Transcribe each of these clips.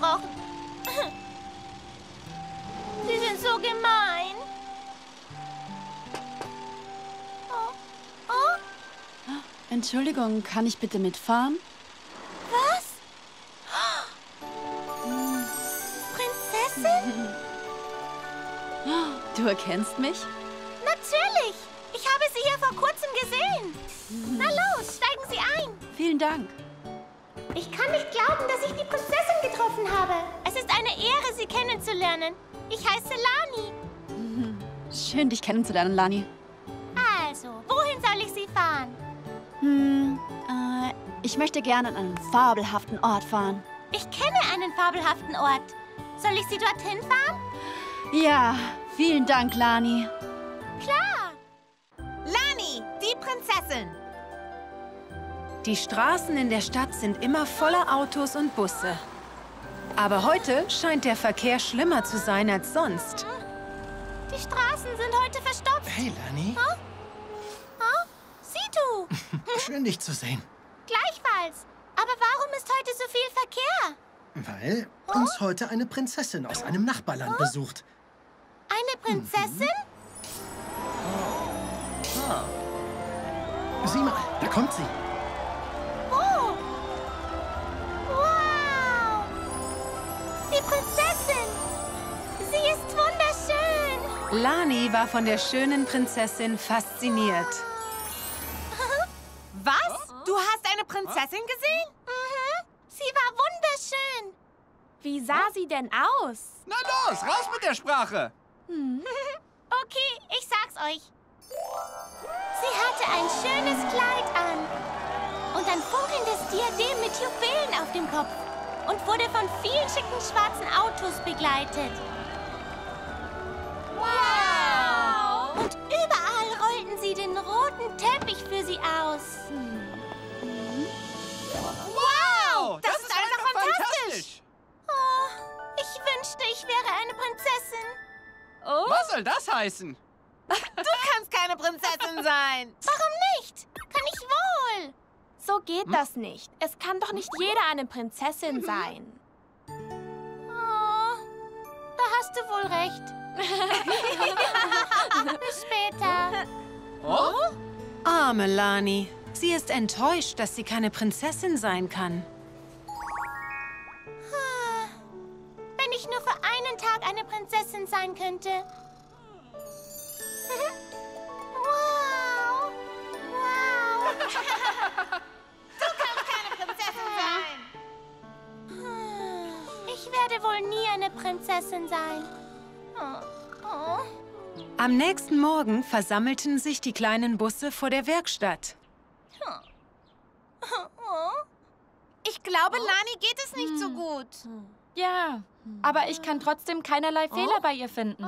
gebrochen. Sie sind so gemein. Oh. Entschuldigung, kann ich bitte mitfahren? Was? Prinzessin? Du erkennst mich? Natürlich. Ich habe Sie hier vor kurzem gesehen. Na los, steigen Sie ein. Vielen Dank. Ich kann nicht glauben, dass ich die Prinzessin getroffen habe. Es ist eine Ehre, Sie kennenzulernen. Ich heiße Lani. Schön, dich kennenzulernen, Lani. Also, wohin soll ich Sie fahren? Ich möchte gerne an einen fabelhaften Ort fahren. Ich kenne einen fabelhaften Ort. Soll ich Sie dorthin fahren? Ja, vielen Dank, Lani. Klar. Lani, die Prinzessin. Die Straßen in der Stadt sind immer voller Autos und Busse. Aber heute scheint der Verkehr schlimmer zu sein als sonst. Die Straßen sind heute verstopft. Hey, Lani. Sieh du. Schön, dich zu sehen. Gleichfalls. Aber warum ist heute so viel Verkehr? Weil uns heute eine Prinzessin aus einem Nachbarland besucht. Eine Prinzessin? Sieh mal, da kommt sie. Oh. Wow. Die Prinzessin. Sie ist wunderschön. Lani war von der schönen Prinzessin fasziniert. Was? Du hast eine Prinzessin gesehen? Sie war wunderschön. Wie sah sie denn aus? Na los, raus mit der Sprache! Okay, ich sag's euch. Sie hatte ein schönes Kleid an und ein funkelndes Diadem mit Juwelen auf dem Kopf und wurde von vielen schicken schwarzen Autos begleitet. Wow! Und überall rollten sie den roten Teppich für sie aus. Wow! Das ist einfach fantastisch! Oh, ich wünschte, ich wäre eine Prinzessin. Oh, Was soll das heißen? Du kannst keine Prinzessin sein. Warum nicht? Kann ich wohl. so geht das nicht. Es kann doch nicht jeder eine Prinzessin sein. Oh, da hast du wohl recht. Bis später. Oh? Arme Lani. Sie ist enttäuscht, dass sie keine Prinzessin sein kann. Wenn ich nur für einen Tag eine Prinzessin sein könnte. Wow. Wow. Prinzessin sein. Ich werde wohl nie eine Prinzessin sein. Oh. Am nächsten Morgen versammelten sich die kleinen Busse vor der Werkstatt. Ich glaube, Lani geht es nicht so gut. Ja, aber ich kann trotzdem keinerlei Fehler bei ihr finden.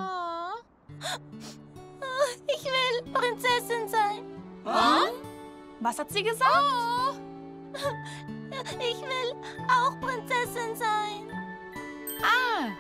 Ich will Prinzessin sein. Was hat sie gesagt? Ich will auch Prinzessin sein. Ah.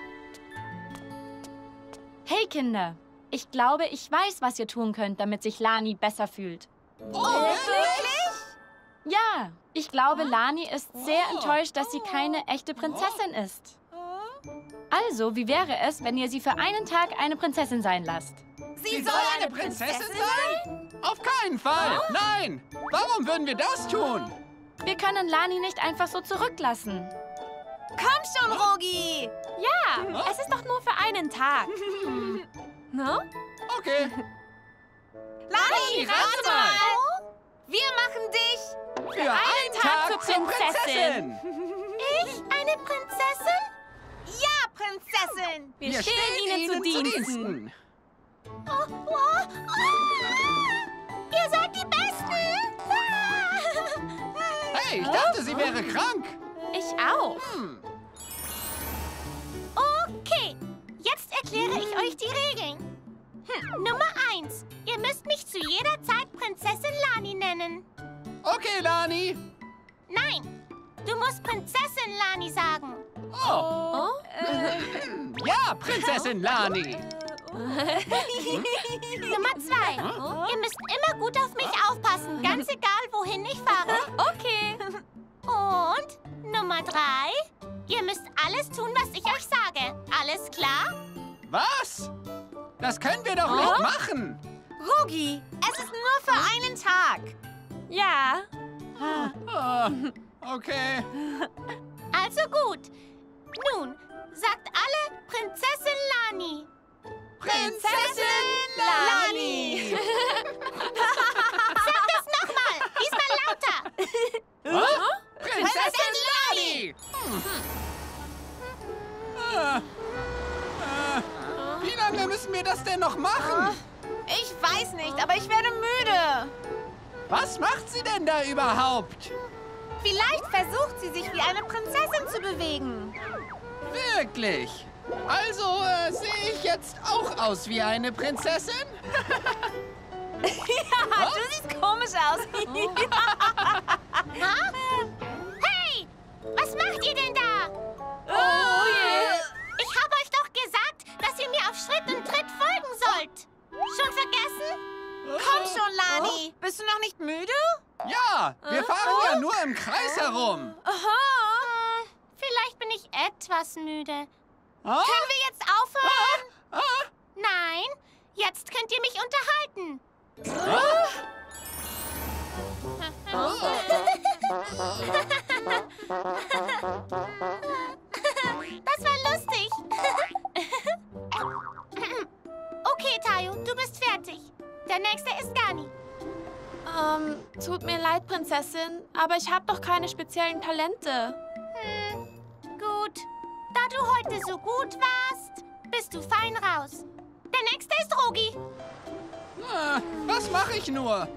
Hey Kinder, ich glaube, ich weiß, was ihr tun könnt, damit sich Lani besser fühlt. Wirklich? Ja, ich glaube, Lani ist sehr enttäuscht, dass sie keine echte Prinzessin ist. Also, wie wäre es, wenn ihr sie für einen Tag eine Prinzessin sein lasst? Sie soll eine Prinzessin sein? Auf keinen Fall! Nein! Warum würden wir das tun? Wir können Lani nicht einfach so zurücklassen. Komm schon, Rogi! Ja, es ist doch nur für einen Tag. No? Okay. Lani, rate mal. mal! Wir machen dich Für einen Tag zur zur Prinzessin. Ich eine Prinzessin? Ja, Prinzessin! Wir stehen Ihnen zu Diensten. Ihr seid die Besten! Hey, ich dachte, sie wäre krank. Ich auch. Okay, jetzt erkläre ich euch die Regeln. Nummer 1. Ihr müsst mich zu jeder Zeit Prinzessin Lani nennen. Okay, Lani. Nein, du musst Prinzessin Lani sagen. Oh. Ja, Prinzessin Lani. Nummer 2. Ihr müsst immer gut auf mich aufpassen, ganz egal, wohin ich fahre. Okay. Und Nummer 3. Ihr müsst alles tun, was ich euch sage. Alles klar? Was? Das können wir doch nicht machen. Rugi, es ist nur für einen Tag. Ja. Ah, okay. Also gut. Nun, sagt alle Prinzessin Lani. Prinzessin Lani! Sagt es nochmal. Diesmal lauter. Prinzessin Lani! Wie lange müssen wir das denn noch machen? Ich weiß nicht, aber ich werde müde. Was macht sie denn da überhaupt? Vielleicht versucht sie sich wie eine Prinzessin zu bewegen. Wirklich? Also sehe ich jetzt auch aus wie eine Prinzessin? Ja, du siehst komisch aus. Hey, was macht ihr denn da? Oh je. Ich habe euch doch gesagt, dass ihr mir auf Schritt und Tritt folgen sollt. Schon vergessen? Komm schon, Lani. Bist du noch nicht müde? Ja, wir fahren ja nur im Kreis herum. Vielleicht bin ich etwas müde. Ah? Können wir jetzt aufhören? Ah? Nein, jetzt könnt ihr mich unterhalten. Das war lustig. Okay, Tayo, du bist fertig. Der nächste ist Gani. Tut mir leid, Prinzessin, aber ich habe doch keine speziellen Talente. Gut. Da du heute so gut warst, bist du fein raus. Der nächste ist Rogi. Was mache ich nur?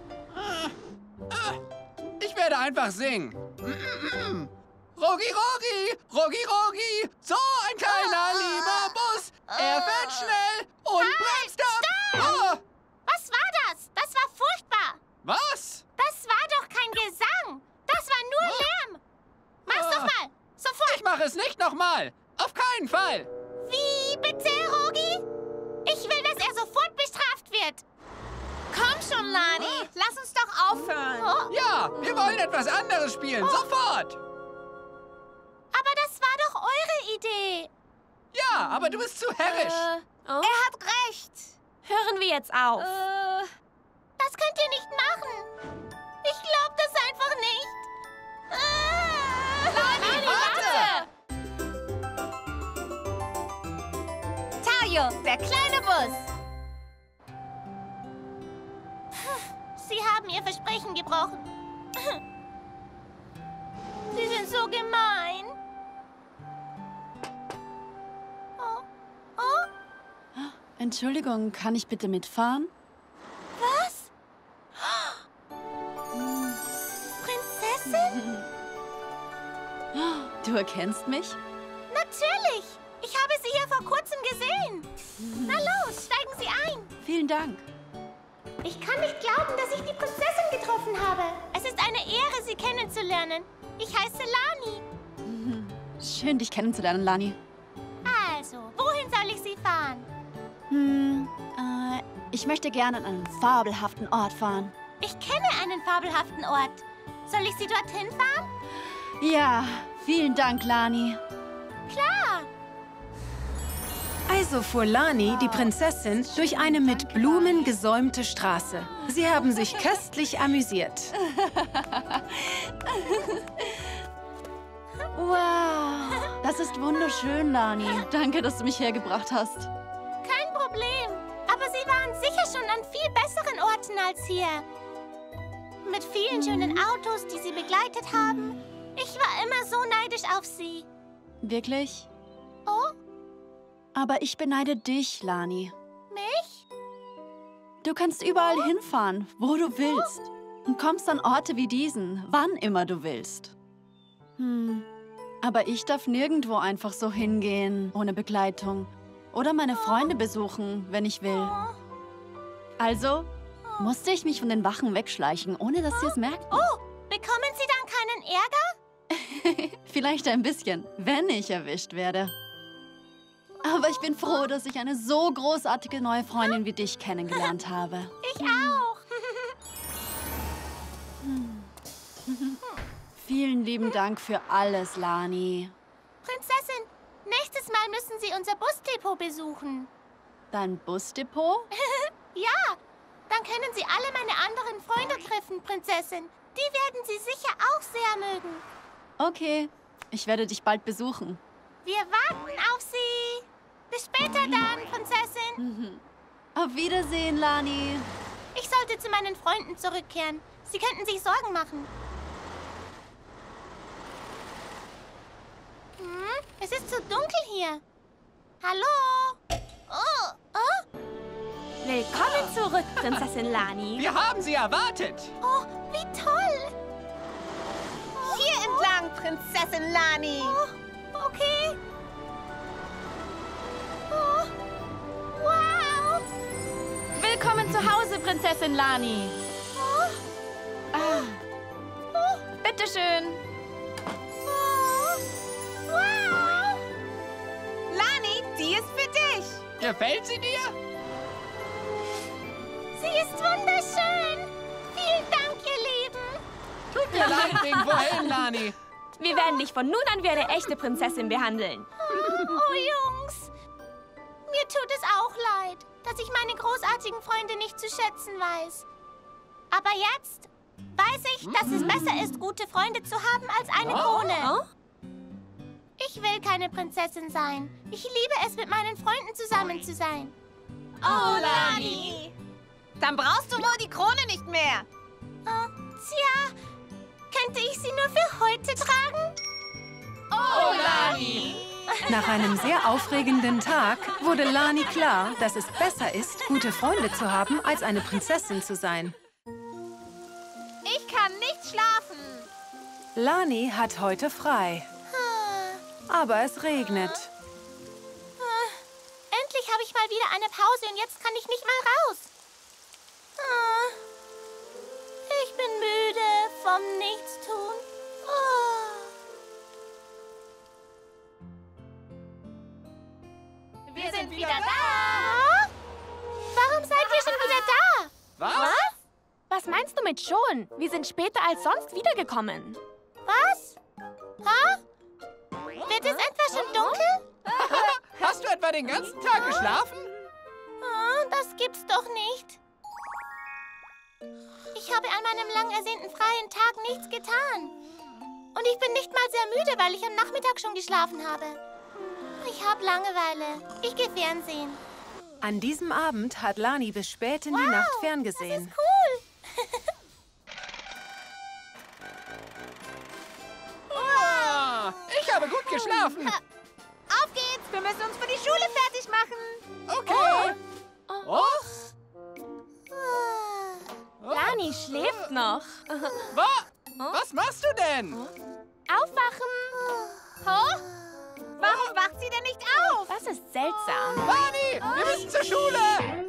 Ich werde einfach singen. Rogi, Rogi, Rogi, Rogi, so ein kleiner lieber Bus. Er fährt schnell und bremst ab. Oh, Was war das? Das war furchtbar. was? Das war doch kein Gesang. Das war nur Lärm. Mach's doch mal. Sofort. Ich mache es nicht nochmal. Auf keinen Fall. Wie bitte, Rogi? Ich will, dass er sofort bestraft wird. Komm schon, Lani. Lass uns doch aufhören. Ja, wir wollen etwas anderes spielen. Sofort. Aber das war doch eure Idee. Ja, aber du bist zu herrisch. Er hat recht. Hören wir jetzt auf. Das könnt ihr nicht machen. Ich glaub das einfach nicht. Lani, warte! Tayo, der kleine Bus. Sie haben ihr Versprechen gebrochen. Sie sind so gemein. Oh, Entschuldigung, kann ich bitte mitfahren? was? Prinzessin? Du erkennst mich? Natürlich. Ich habe Sie hier vor kurzem gesehen. Na los, steigen Sie ein. Vielen Dank. Ich kann nicht glauben, dass ich die Prinzessin getroffen habe. Es ist eine Ehre, Sie kennenzulernen. Ich heiße Lani. Schön, dich kennenzulernen, Lani. Also, wohin soll ich Sie fahren? Ich möchte gerne an einen fabelhaften Ort fahren. Ich kenne einen fabelhaften Ort. Soll ich Sie dorthin fahren? Ja, vielen Dank, Lani. Klar. Also fuhr Lani, die Prinzessin, durch eine mit Blumen gesäumte Straße. Sie haben sich köstlich amüsiert. Wow, das ist wunderschön, Lani. Danke, dass du mich hergebracht hast. Kein Problem. Aber Sie waren sicher schon an viel besseren Orten als hier. Mit vielen schönen Autos, die Sie begleitet haben. Ich war immer so neidisch auf Sie. Wirklich? Oh, Aber ich beneide dich, Lani. mich? Du kannst überall hinfahren, wo du willst. Und kommst an Orte wie diesen, wann immer du willst. Aber ich darf nirgendwo einfach so hingehen, ohne Begleitung. Oder meine Freunde besuchen, wenn ich will. Also musste ich mich von den Wachen wegschleichen, ohne dass sie es merkten. Oh, bekommen Sie dann keinen Ärger? Vielleicht ein bisschen, wenn ich erwischt werde. Aber ich bin froh, dass ich eine so großartige neue Freundin wie dich kennengelernt habe. Ich auch. Vielen lieben Dank für alles, Lani. Prinzessin Mal müssen Sie unser Busdepot besuchen. Dein Busdepot? Ja, dann können Sie alle meine anderen Freunde treffen, Prinzessin. Die werden Sie sicher auch sehr mögen. Okay, ich werde dich bald besuchen. Wir warten auf Sie. Bis später dann, Prinzessin. Auf Wiedersehen, Lani. Ich sollte zu meinen Freunden zurückkehren. Sie könnten sich Sorgen machen. Es ist zu dunkel hier. Hallo? Oh. Willkommen zurück, Prinzessin Lani. Wir haben Sie erwartet. Oh, wie toll. Hier entlang, Prinzessin Lani. Oh, okay. Oh, wow. Willkommen zu Hause, Prinzessin Lani. Bitteschön. Wow. Lani, die ist für dich. Gefällt sie dir? Sie ist wunderschön. Vielen Dank, ihr Lieben. Tut mir leid wegen vorhin, Lani. Wir werden dich von nun an wie eine echte Prinzessin behandeln. Oh, Jungs. Mir tut es auch leid, dass ich meine großartigen Freunde nicht zu schätzen weiß. Aber jetzt weiß ich, dass es besser ist, gute Freunde zu haben, als eine Krone. Ich will keine Prinzessin sein. Ich liebe es, mit meinen Freunden zusammen zu sein. Oh, Lani. Dann brauchst du wohl die Krone nicht mehr. Tja, könnte ich sie nur für heute tragen? Oh, Lani. Nach einem sehr aufregenden Tag wurde Lani klar, dass es besser ist, gute Freunde zu haben, als eine Prinzessin zu sein. Ich kann nicht schlafen. Lani hat heute frei. Aber es regnet. Endlich habe ich mal wieder eine Pause und jetzt kann ich nicht mal raus. Ich bin müde vom Nichtstun. Wir sind wieder da. Warum seid ihr schon wieder da? Was? Was meinst du mit schon? Wir sind später als sonst wiedergekommen. Was? Wird es etwa schon dunkel? Hast du etwa den ganzen Tag geschlafen? Das gibt's doch nicht. Ich habe an meinem lang ersehnten freien Tag nichts getan. Und ich bin nicht mal sehr müde, weil ich am Nachmittag schon geschlafen habe. Ich habe Langeweile. Ich gehe Fernsehen. An diesem Abend hat Lani bis spät in die Nacht ferngesehen. Das ist cool. Ich habe gut geschlafen. Auf geht's. Wir müssen uns für die Schule fertig machen. Okay. Oh? Lani schläft noch. Was machst du denn? Aufwachen! Warum wacht sie denn nicht auf? Das ist seltsam. Lani, wir müssen zur Schule.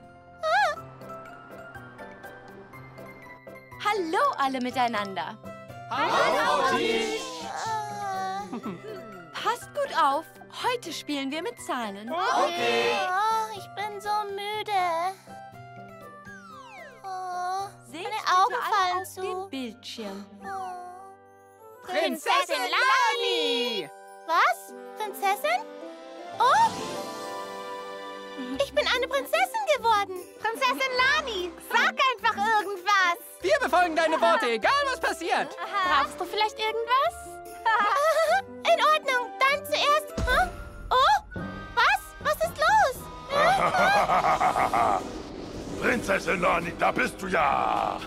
Hallo alle miteinander. Hallo, Tisch. Passt gut auf. Heute spielen wir mit Zahlen. Okay. Ich bin so müde. Seht Meine Augen bitte alle fallen auf zu. den Bildschirm. Prinzessin Lani. Was? Prinzessin? Oh! Ich bin eine Prinzessin geworden. Prinzessin Lani, sag einfach irgendwas. Wir befolgen deine Worte, egal was passiert. Brauchst du vielleicht irgendwas? In Ordnung, dann zuerst. Oh, was? Was ist los? Prinzessin Lani, da bist du ja!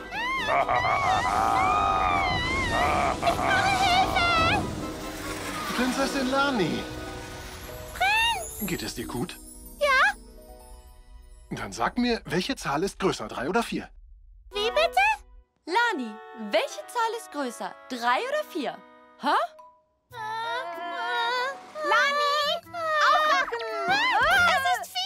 Prinzessin Lani! Prinz! Geht es dir gut? Ja? Dann sag mir, welche Zahl ist größer, 3 oder 4? Wie bitte? Lani, welche Zahl ist größer? 3 oder 4? Hä? Lani! Aufwachen! Es ist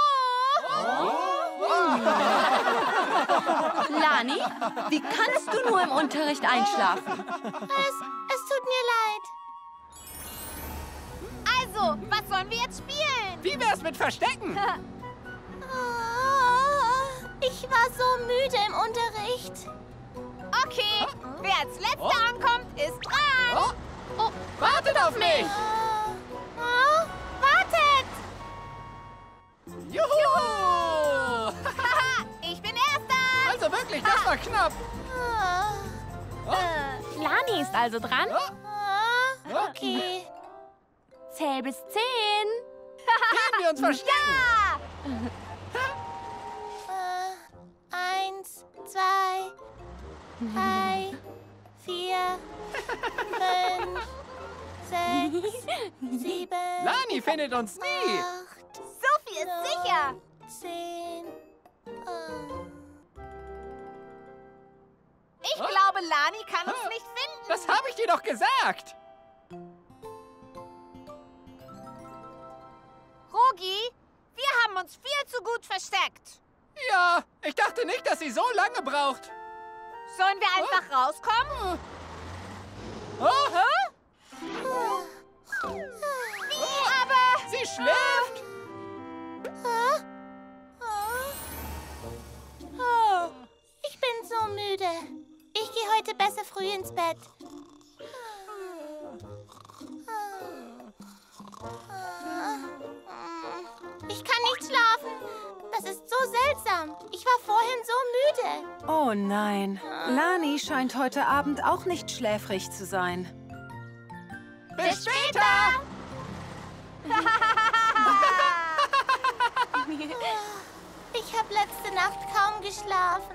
4! Lani, wie kannst du nur im Unterricht einschlafen? Es tut mir leid. Also, was sollen wir jetzt spielen? Wie wär's mit Verstecken? Ich war so müde im Unterricht. Okay, wer als Letzter ankommt, ist dran. Wartet auf mich. Was? Juhu! Ich bin Erster! Also wirklich, das war knapp. Lani ist also dran. Okay. Zähl bis 10. Gehen wir uns verstecken. 1, 2, 3, 4, 5, 6, 7. Lani findet uns nie. 8, Sophie ist sicher! 10. Ich glaube, Lani kann uns nicht finden. Das habe ich dir doch gesagt. Rogi, wir haben uns viel zu gut versteckt. Ja, ich dachte nicht, dass sie so lange braucht. Sollen wir einfach rauskommen? Wie aber? Sie schläft. Ich bin so müde. Ich gehe heute besser früh ins Bett. Ich kann nicht schlafen. Das ist so seltsam. Ich war vorhin so müde. Oh nein. Lani scheint heute Abend auch nicht schläfrig zu sein. Bis später. Ich habe letzte Nacht kaum geschlafen.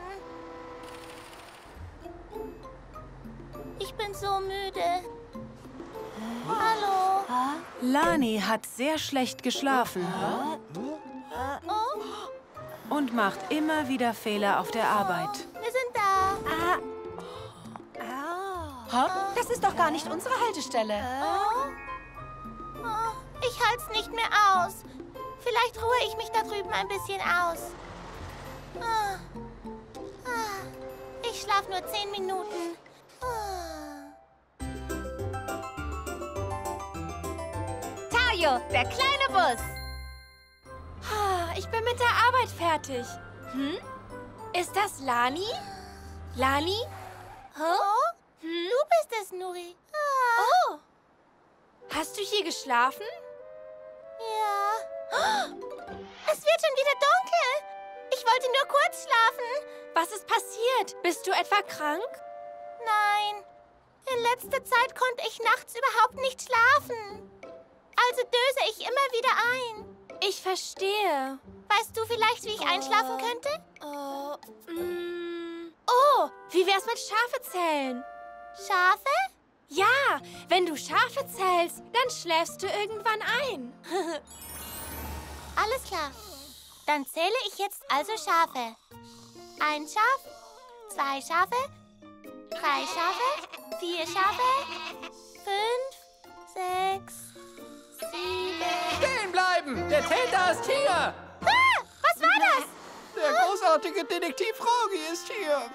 Ich bin so müde. Hallo? Lani hat sehr schlecht geschlafen und macht immer wieder Fehler auf der Arbeit. Wir sind da. Das ist doch gar nicht unsere Haltestelle. Ich halte es nicht mehr aus. Vielleicht ruhe ich mich da drüben ein bisschen aus. Ich schlafe nur 10 Minuten. Tayo, der kleine Bus. Ich bin mit der Arbeit fertig. Ist das Lani? Lani? Du bist es, Nuri. Oh. Hast du hier geschlafen? Ja. Es wird schon wieder dunkel. Ich wollte nur kurz schlafen. Was ist passiert? Bist du etwa krank? Nein. In letzter Zeit konnte ich nachts überhaupt nicht schlafen. Also döse ich immer wieder ein. Ich verstehe. Weißt du vielleicht, wie ich einschlafen könnte? Oh, wie wär's mit Schafe zählen? Schafe? Ja, wenn du Schafe zählst, dann schläfst du irgendwann ein. Alles klar. Dann zähle ich jetzt also Schafe. 1 Schaf, 2 Schafe, 3 Schafe, 4 Schafe, 5, 6, 7. Stehen bleiben. Der Täter ist hier. Was war das? Der großartige Detektiv Rogi ist hier.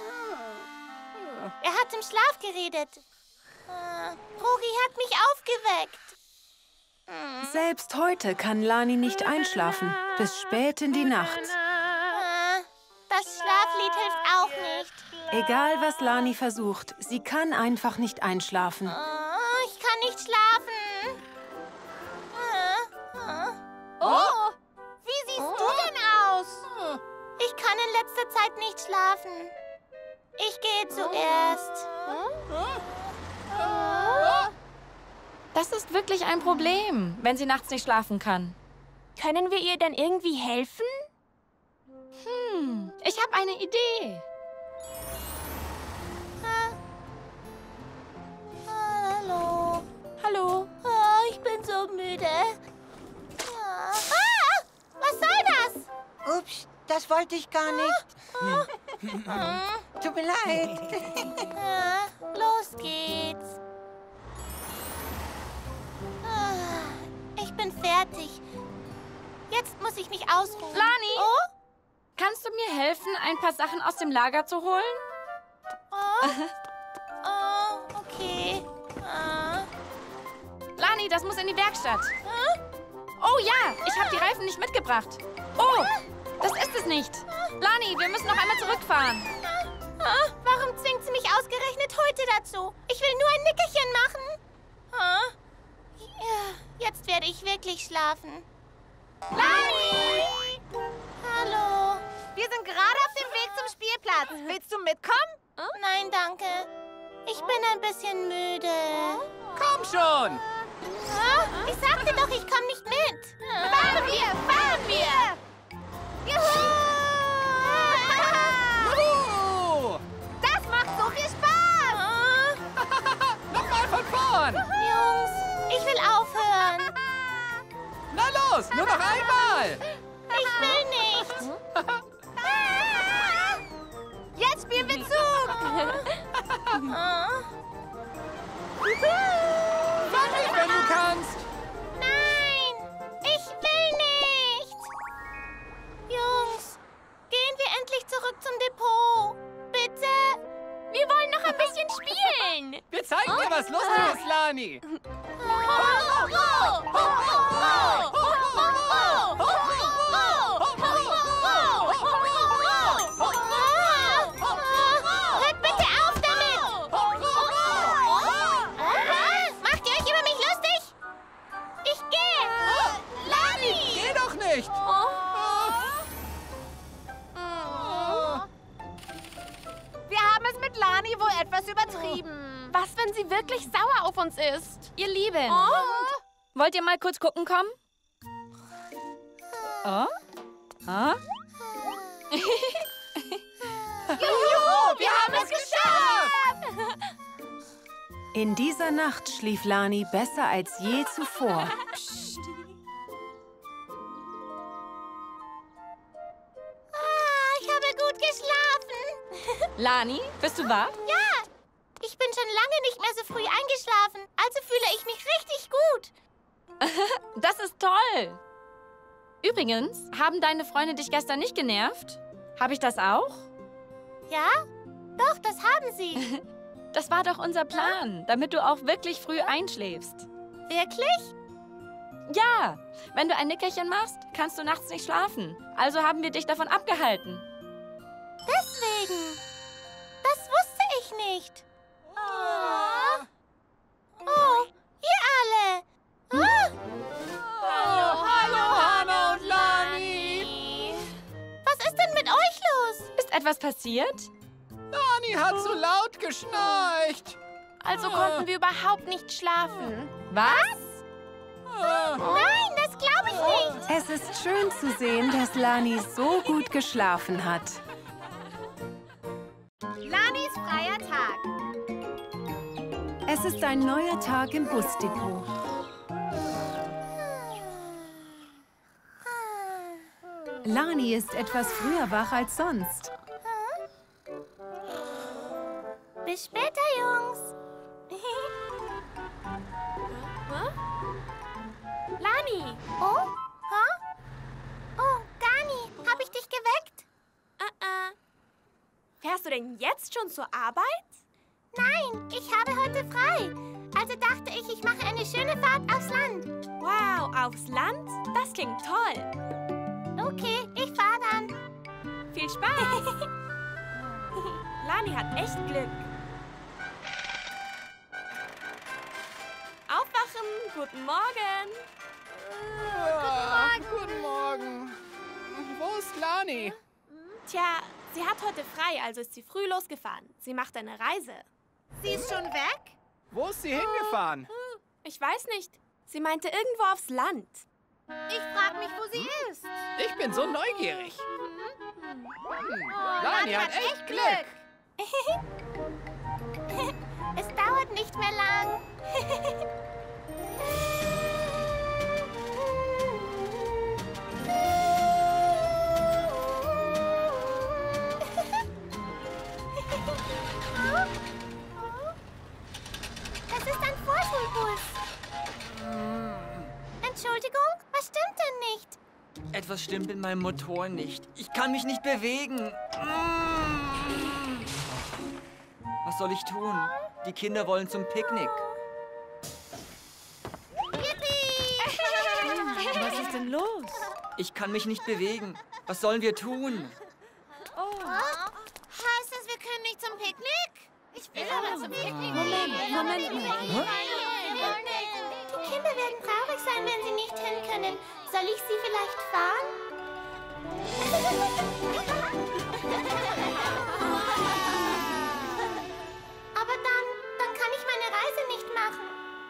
Er hat im Schlaf geredet. Rogi hat mich aufgeweckt. Selbst heute kann Lani nicht einschlafen, bis spät in die Nacht. Das Schlaflied hilft auch nicht. Egal, was Lani versucht, sie kann einfach nicht einschlafen. Ich kann nicht schlafen. Oh, wie siehst du denn aus? Ich kann in letzter Zeit nicht schlafen. Ich gehe zuerst. Das ist wirklich ein Problem, wenn sie nachts nicht schlafen kann. Können wir ihr denn irgendwie helfen? Ich habe eine Idee. Hallo. Hallo? Ich bin so müde. Was soll das? Ups, das wollte ich gar nicht. Tut mir leid. Los geht's. Ich bin fertig. Jetzt muss ich mich ausruhen. Lani? Oh? Kannst du mir helfen, ein paar Sachen aus dem Lager zu holen? Okay. Lani, das muss in die Werkstatt. Oh ja, ich habe die Reifen nicht mitgebracht. Oh, das ist es nicht. Lani, wir müssen noch einmal zurückfahren. Warum zwingt sie mich ausgerechnet heute dazu? Ich will nur ein Nickerchen machen. Jetzt werde ich wirklich schlafen. Lani! Hallo. Wir sind gerade auf dem Weg zum Spielplatz. Willst du mitkommen? Nein, danke. Ich bin ein bisschen müde. Komm schon! Ich sagte doch, ich komme nicht mit. Fahren wir! Fahren wir! Juhu! Juhu! Das macht so viel Spaß! Nochmal von vorn! Jungs, ich will aufhören. Na los, nur noch einmal! Ich will nicht. Jetzt spielen wir Zug! Fang mich, wenn du kannst! Nein, ich will nicht. Jungs, gehen wir endlich zurück zum Depot. Bitte. Wir wollen noch ein bisschen spielen. Wir zeigen dir was Lustiges, Lani! Hört bitte auf damit! Macht ihr euch über mich lustig? Ich gehe! Lani! Geh doch nicht! Wir haben es mit Lani wohl etwas übertrieben. Was, wenn sie wirklich sauer auf uns ist? Ihr Lieben, wollt ihr mal kurz gucken kommen? Oh? Ah? Juhu, wir haben es geschafft! In dieser Nacht schlief Lani besser als je zuvor. Ich habe gut geschlafen. Lani, bist du wach? Ja, ich bin schon lange nicht mehr so früh eingeschlafen. Also fühle ich mich richtig gut. Das ist toll. Übrigens, haben deine Freunde dich gestern nicht genervt? Habe ich das auch? Ja? Doch, das haben sie. Das war doch unser Plan, damit du auch wirklich früh einschläfst. Wirklich? Ja, wenn du ein Nickerchen machst, kannst du nachts nicht schlafen. Also haben wir dich davon abgehalten. Deswegen. Das wusste ich nicht. Oh, ihr alle. Hallo, Hannah und Lani! Was ist denn mit euch los? Ist etwas passiert? Lani hat so laut geschnarcht! Also konnten wir überhaupt nicht schlafen. Was? Nein, das glaube ich nicht. Es ist schön zu sehen, dass Lani so gut geschlafen hat. Lanis freier Tag. Es ist ein neuer Tag im Busdepot. Lani ist etwas früher wach als sonst. Bis später, Jungs. Lani! Oh? Oh, Gani, habe ich dich geweckt? Fährst du denn jetzt schon zur Arbeit? Nein, ich habe heute frei. Also dachte ich, ich mache eine schöne Fahrt aufs Land. Wow, aufs Land? Das klingt toll. Okay, ich fahre dann. Viel Spaß. Lani hat echt Glück. Aufwachen, guten Morgen. Guten Morgen. Wo ist Lani? Tja, sie hat heute frei, also ist sie früh losgefahren. Sie macht eine Reise. Sie ist schon weg? Wo ist sie hingefahren? Ich weiß nicht. Sie meinte irgendwo aufs Land. Ich frage mich, wo sie ist. Ich bin so neugierig. Lani hat echt Glück. Es dauert nicht mehr lang. Das ist ein Vorschulbus. Entschuldigung, was stimmt denn nicht? Etwas stimmt mit meinem Motor nicht. Ich kann mich nicht bewegen. Was soll ich tun? Die Kinder wollen zum Picknick. Was ist denn los? Ich kann mich nicht bewegen. Was sollen wir tun? Heißt das, wir können nicht zum Picknick? Ich will aber zum Picknick. Moment mal. Die Kinder werden traurig sein, wenn sie nicht hin können. Soll ich sie vielleicht fahren? Aber dann kann ich meine Reise nicht machen.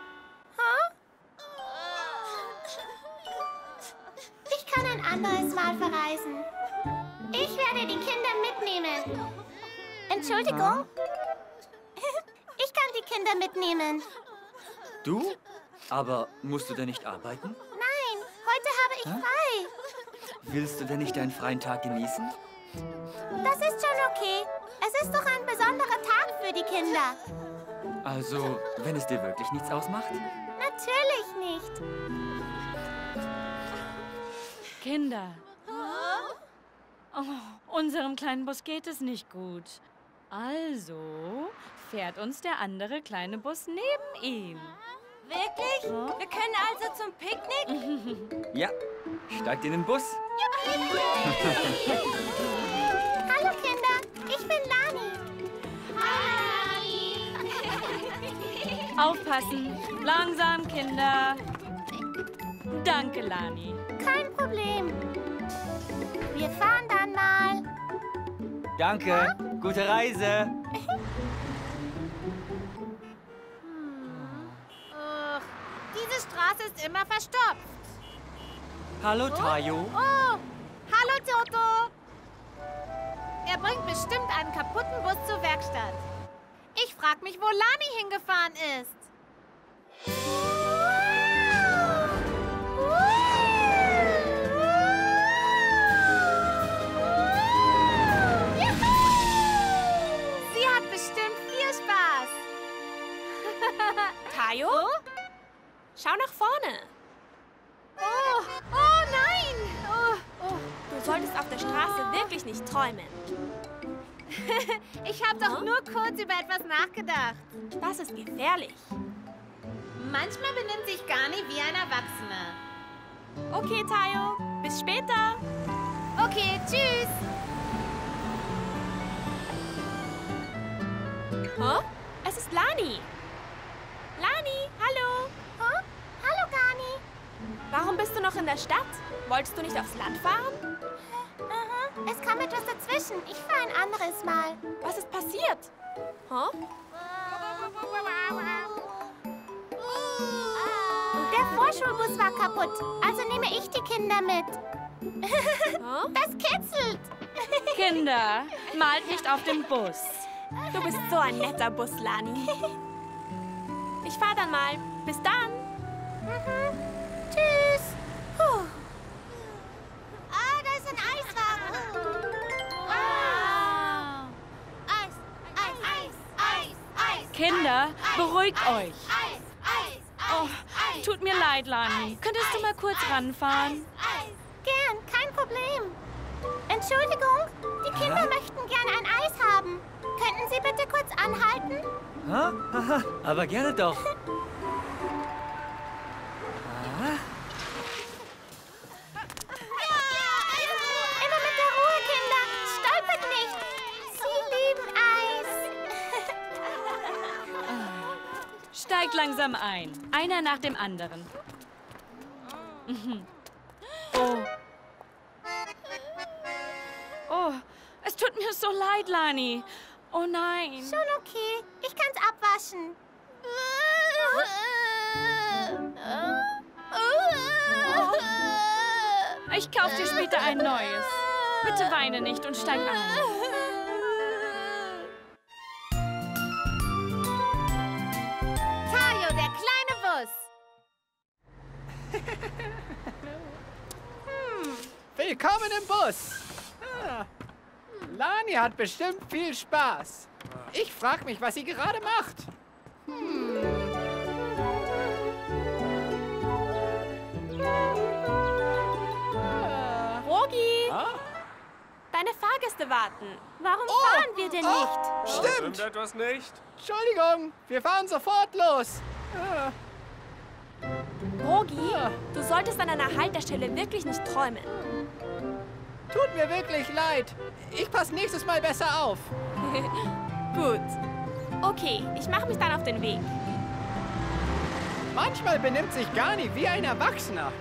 Ich kann ein anderes Mal verreisen. Ich werde die Kinder mitnehmen. Entschuldigung? Ich kann die Kinder mitnehmen. Du? Aber musst du denn nicht arbeiten? Nein, heute habe ich frei. Willst du denn nicht deinen freien Tag genießen? Das ist schon okay. Es ist doch ein besonderer Tag für die Kinder. Also, wenn es dir wirklich nichts ausmacht? Natürlich nicht. Kinder. Oh, unserem kleinen Bus geht es nicht gut. Also fährt uns der andere kleine Bus neben ihm. Wirklich? Wir können also zum Picknick? Ja, steigt in den Bus. Hallo Kinder, ich bin Lani. Aufpassen. Langsam, Kinder. Danke, Lani. Kein Problem. Wir fahren dann mal. Danke, gute Reise. Diese Straße ist immer verstopft. Hallo, Tayo. Oh, hallo, Toto. Er bringt bestimmt einen kaputten Bus zur Werkstatt. Ich frage mich, wo Lani hingefahren ist. Sie hat bestimmt viel Spaß. Tayo? Schau nach vorne. Oh, oh nein! Du solltest auf der Straße wirklich nicht träumen. Ich habe doch nur kurz über etwas nachgedacht. Das ist gefährlich. Manchmal benimmt sich Gani wie ein Erwachsener. Okay, Tayo. Bis später. Okay, tschüss. Huh? Es ist Lani. Lani, hallo. Huh? Hallo Gani. Warum bist du noch in der Stadt? Wolltest du nicht aufs Land fahren? Aha, es kam etwas dazwischen. Ich fahre ein anderes Mal. Was ist passiert? Huh? Der Vorschulbus war kaputt, also nehme ich die Kinder mit. Das kitzelt. Kinder, malt nicht auf dem Bus. Du bist so ein netter Bus, Lani. Ich fahr dann mal. Bis dann. Tschüss. Puh. Ah, da ist ein Eiswagen. Wow. Eis, Eis, Eis, Eis, Eis. Kinder, beruhigt euch. Eis, Eis, Oh, tut mir leid, Lani. Könntest du mal kurz ranfahren? Eis. Gern, kein Problem. Entschuldigung, die Kinder möchten gern ein Eis haben. Könnten Sie bitte kurz anhalten? Ha? Aha, aber gerne doch. Immer mit der Ruhe, Kinder. Stolpert nicht. Sie lieben Eis. Steigt langsam ein. Einer nach dem anderen. Oh. Oh, es tut mir so leid, Lani. Oh nein. Schon okay. Ich kann's abwaschen. Ich kauf dir später ein neues. Bitte weine nicht und steig ein. Tayo, der kleine Bus. Willkommen im Bus. Lani hat bestimmt viel Spaß. Ich frage mich, was sie gerade macht. Rogi, Ah? deine Fahrgäste warten. Warum fahren wir denn nicht? Stimmt. etwas nicht? Entschuldigung, wir fahren sofort los. Rogi, du solltest an einer Haltestelle wirklich nicht träumen. Tut mir wirklich leid. Ich passe nächstes Mal besser auf. Gut. Okay, ich mache mich dann auf den Weg. manchmal benimmt sich Garni wie ein Erwachsener.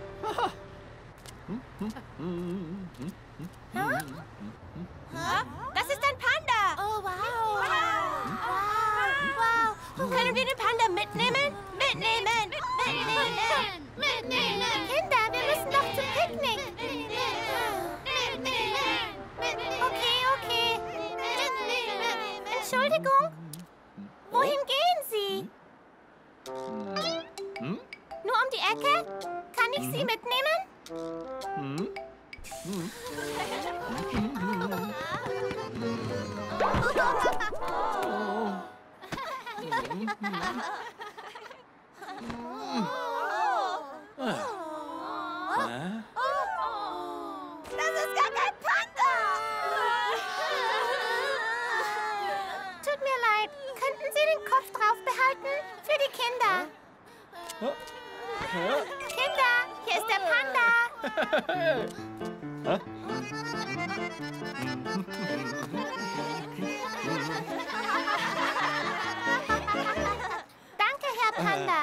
Das ist ein Panda. Oh, wow. Wow. Können wir den Panda mitnehmen? Mitnehmen. Kinder, wir müssen doch zum Picknick. Okay. Entschuldigung. Wohin gehen Sie? Nur um die Ecke? Kann ich Sie mitnehmen? Das ist gar kein Panda! Tut mir leid. Könnten Sie den Kopf drauf behalten? Für die Kinder. Kinder, hier ist der Panda. Danke, Herr Panda.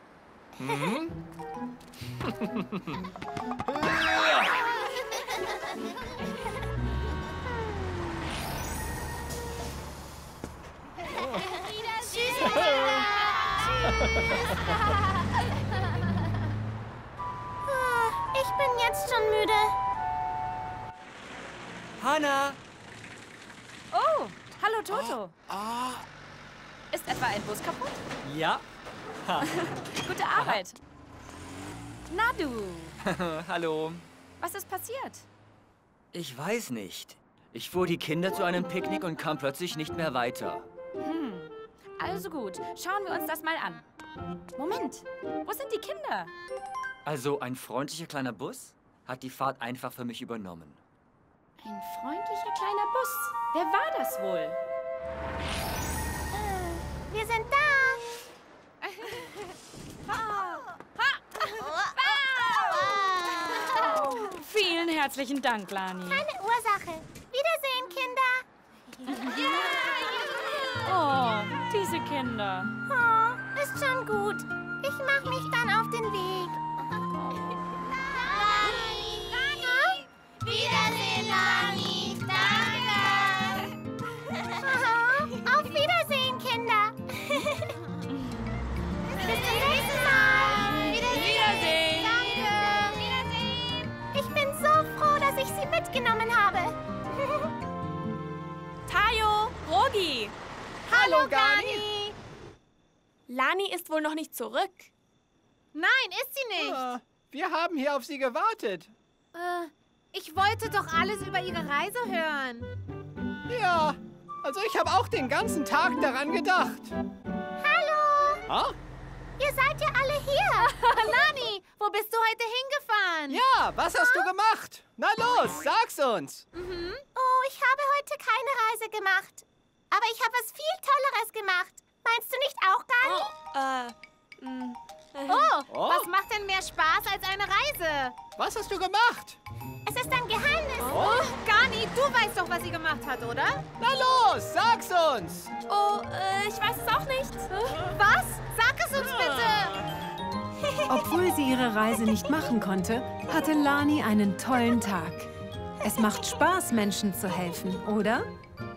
Ich bin jetzt schon müde. Hannah! Oh, hallo Toto. Ist etwa ein Bus kaputt? Ja? Gute Arbeit. Na du, Hallo. was ist passiert? Ich weiß nicht. Ich fuhr die Kinder zu einem Picknick und kam plötzlich nicht mehr weiter. Also gut, schauen wir uns das mal an. Moment, wo sind die Kinder? Also ein freundlicher kleiner Bus hat die Fahrt einfach für mich übernommen. Ein freundlicher kleiner Bus. Wer war das wohl? Wir sind da. Vielen herzlichen Dank, Lani. Keine Ursache. Wiedersehen, Kinder. Oh, diese Kinder. Oh, ist schon gut. Ich mach mich dann auf den Weg. Lani! Wiedersehen, Lani! Danke! Auf Wiedersehen, Kinder! Bis zum nächsten Mal! Wiedersehen! Danke! Wiedersehen! Ich bin so froh, dass ich Sie mitgenommen habe. Tayo, Rogi. Hallo, Garni! Lani ist wohl noch nicht zurück. Nein, ist sie nicht. Wir haben hier auf Sie gewartet. Ich wollte doch alles über ihre Reise hören. Ja, also ich habe auch den ganzen Tag daran gedacht. Hallo! Ah? Ihr seid ja alle hier. Lani, wo bist du heute hingefahren? Ja, was hast du gemacht? Na los, sag's uns. Oh, ich habe heute keine Reise gemacht. Aber ich habe was viel Tolleres gemacht. Meinst du nicht auch, Garni? Was macht denn mehr Spaß als eine Reise? Was hast du gemacht? Es ist ein Geheimnis. Oh, Garni, du weißt doch, was sie gemacht hat, oder? Na los, sag's uns. Oh, ich weiß es auch nicht. Was? Sag es uns bitte. Obwohl sie ihre Reise nicht machen konnte, hatte Lani einen tollen Tag. Es macht Spaß, Menschen zu helfen, oder?